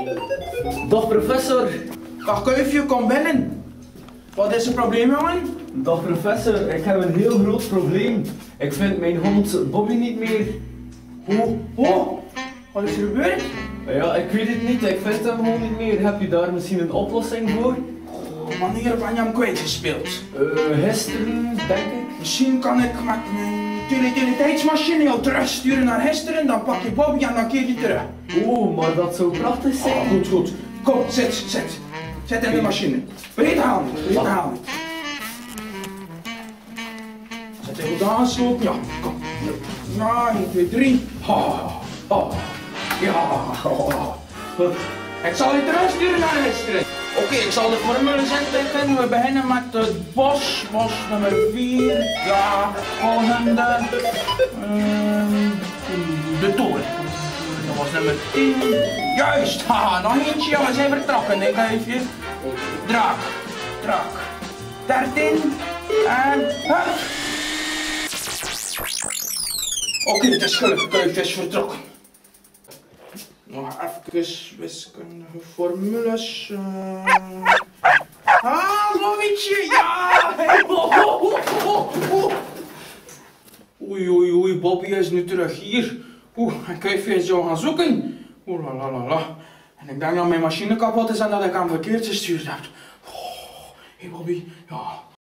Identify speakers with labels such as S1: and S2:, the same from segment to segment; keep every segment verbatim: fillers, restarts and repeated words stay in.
S1: Dag professor.
S2: Dag Kuifje, kom binnen. Wat is het probleem, jongen?
S1: Dag professor, ik heb een heel groot probleem. Ik vind mijn hond Bobby niet meer.
S2: Hoe? Hoe? Wat is er gebeurd?
S1: Ja, ik weet het niet, ik vind hem gewoon niet meer. Heb je daar misschien een oplossing voor?
S2: Oh, wanneer ben je hem kwijtgespeeld?
S1: Uh, gisteren, denk ik.
S2: Misschien kan ik met mijn utiliteitsmachine jou terugsturen naar gisteren, dan pak je Bobby en dan keer je terug.
S1: Oh, maar dat zou prachtig zijn.
S2: Oh, goed, goed. Kom, zit, zit. Zit in de machine. Breed haal niet, breed haal niet. Zit hij goed aangesloten? Ja, kom. Ja, één, twee, drie. Oh, oh. Ja, oh. Goed. Ik zal je terugsturen naar gisteren. Oké, okay, ik zal de formule intikken. We beginnen met het bos. Bos nummer vier. Ja, volgende. Um, de toren. Dat was nummer tien. Juist, haha, nog eentje. Ja, we zijn vertrokken. Ik ga even. Draak. Draak. dertien. En. Hup. Oké, okay, het is gelukt. Kuifje is vertrokken. Nog even wiskundige formules. Uh... Ah, Bobbytje, ja! Oei, oei, oei, Bobby is nu terug hier. Oeh, en Kuifje is jou gaan zoeken. Oeh, la la la la. En ik denk dat mijn machine kapot is en dat ik hem verkeerd gestuurd heb. Hé oh, hey Bobby, ja.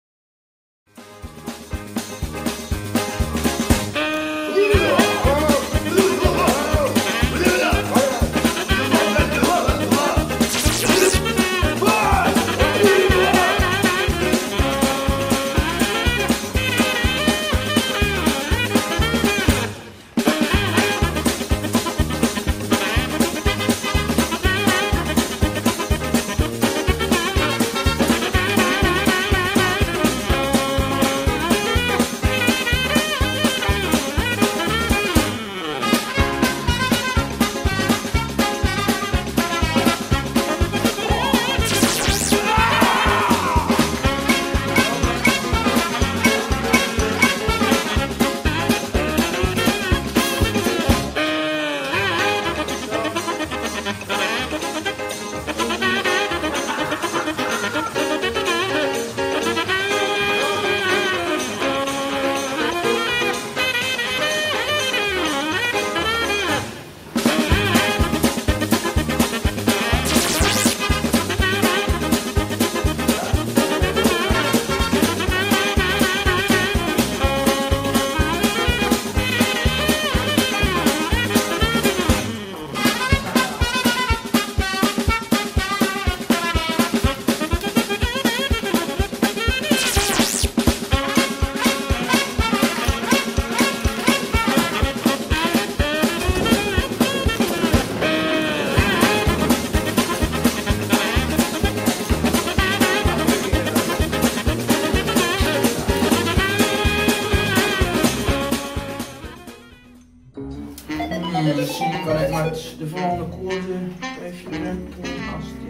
S2: Misschien kan ik met de volgende code even drukken als die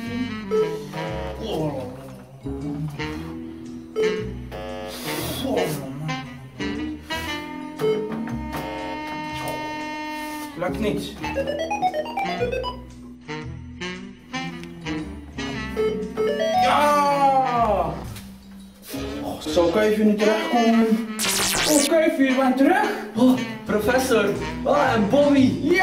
S2: al oh. Oh, lukt niet. Ja! Oh, zou Kuifje nu terugkomen? Oh, Kuifje, je bent terug?
S1: Oh, professor. Ah, en Bobby.
S2: Ja!